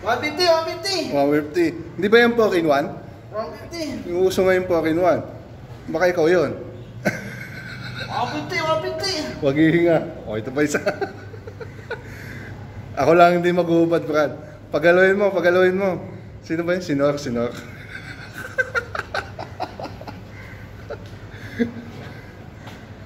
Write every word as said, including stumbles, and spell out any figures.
one fifty, one fifty. one fifty. Hindi ba yung four in one? one fifty. Yung uso ngayon four in one. Baka ikaw yun. one fifty, one fifty. Huwag hihinga. O, ito pa isa. Ako lang hindi maghubad, Brad. Pagalawin mo, pagalawin mo. Sino ba yun? Sinor, sinor.